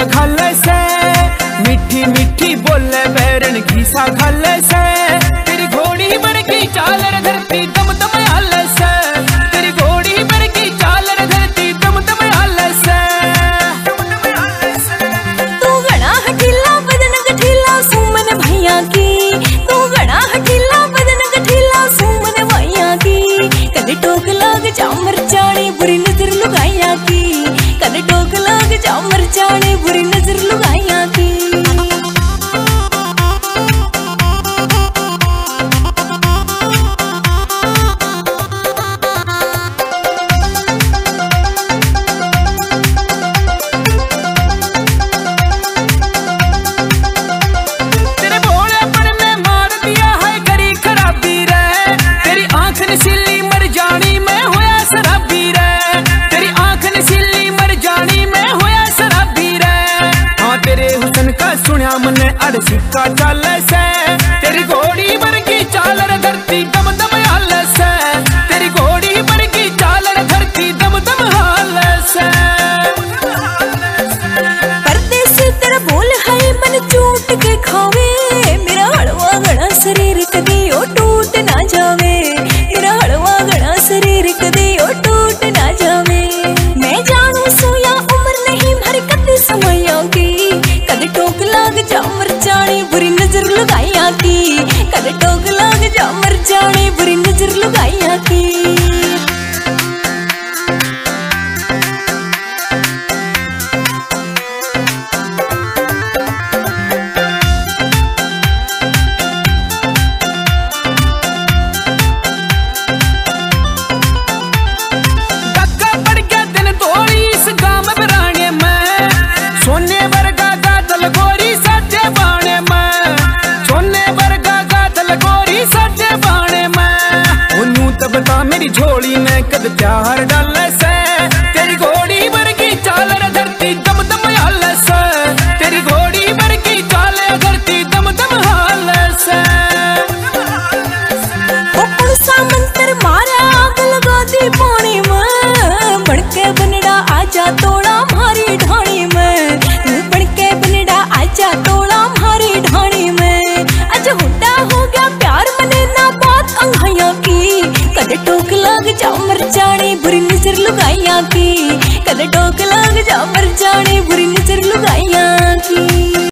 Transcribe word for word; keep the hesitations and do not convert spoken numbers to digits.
घाल से, मीठी मीठी बोले बैरन घीसा घाल से। तेरी घोड़ी पर की चाल रे धरती दम दम हाल से, तेरी घोड़ी पर की चाल रे धरती दम दम हाल से। तू घना हठीला बदन गठीला सुमन भैया की, तू घना हठीला बदन गठीला सुमन भैया की। कद टोक लाग जा मरचाने बुरी नजर लुगाइया की, कद टोक लाग जा मरचाने बुरी नजर लुगाइया की। सुनिया मने अड़ सिक्का चाल से, तेरी घोड़ी पर की चाल रे धरती दम दम हाल से, तेरी घोड़ी पर की चाल रे धरती दम दम हाल से। परदेसी तेरा बोल है मन चूट के खावे, मेरा हड़वा घड़ा शरीर कदी ओ टूट ना जावे, मेरा हड़वा घड़ा शरीर कदी ओ टूट ना जावे। मैं जानू सोया उम्र नहीं भर कद समयों की, कद टोक लाग जा मरचाने बुरी नजर लगाइया की, कद टोक लाग जा मरचाने बुरी नजर लगाइया की। मेरी झोली में कद प्यार डाल से, तेरी घोड़ी पर की चाल रे धरती दम दम हाल से, तेरी घोड़ी पर की चाल धरती दम दम हाल से। पुलसा मंत्र मारा आग लगा दी पानी में, बड़के बनड़ा आजा तोड़ा मारी ढाणी में, बड़के बनड़ा आजा तोड़ा मारी ढाणी में। अज हुड्डा हो गया प्यार मने ना बात अंघाइया की, कद टोक लाग जा मरचाने बुरी नजर लुगाइया की, कद टोक लाग जा मरचाने बुरी नजर लुगाइया